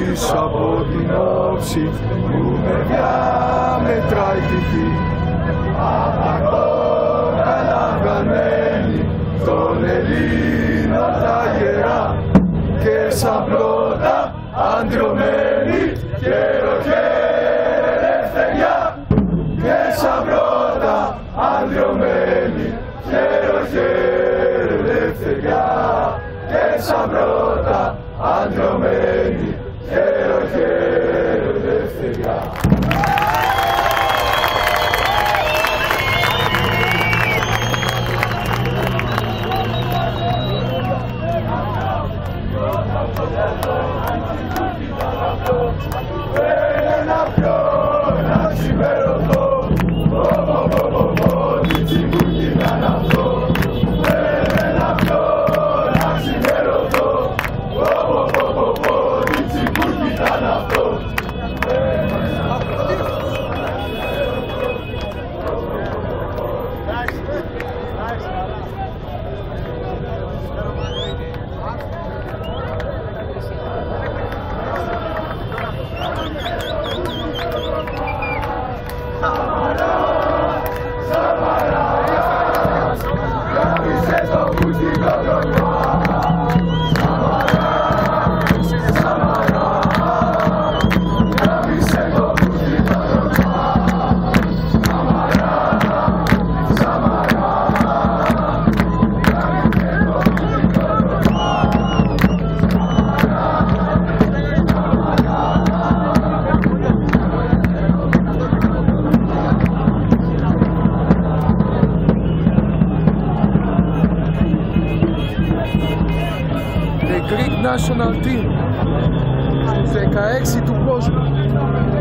πίσω από την όψη που με διαμετράει τη γη. Καταλαβαμένη των Ελλήνων τα γερά και σαν πρώτα αντρωμένη καιρό και ελευθεριά και σαν πρώτα αντρωμένη καιρό και ελευθεριά και σαν πρώτα αντρωμένη καιρό και ελευθεριά. National Team 16 του κόσμου.